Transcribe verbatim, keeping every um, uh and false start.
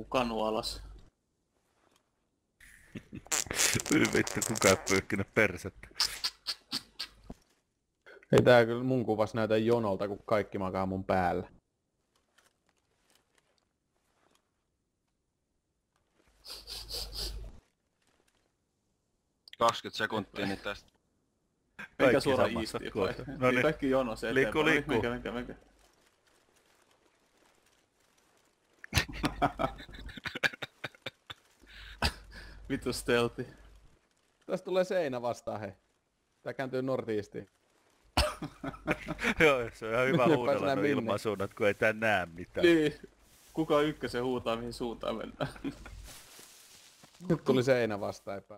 joku kanu alas. Vittu, kuka ei pyyhkinyt persettä. Ei tää kyllä mun kuvas näytä jonolta, kun kaikki makaa mun päällä. kaksikymmentä sekuntia, niin tästä. Mikä Kaikki suora samassa iistiin kohtaa. vai? No niin. Kaikki jonossa eteenpäin. Liikkuu, liikkuu. Mikä, mikä, mikä. Vittu stealthy. Tästä tulee seinä vastaan, hei. Tää kääntyy nortiistiin. Joo, se on ihan hyvä Minne huudella pääsee no minne? ilmansuunnat, kun ei tää näe mitään. Niin. Kuka ykkösen huutaa mihin suuntaan mennään? Nyt tuli seinä vastaan epä.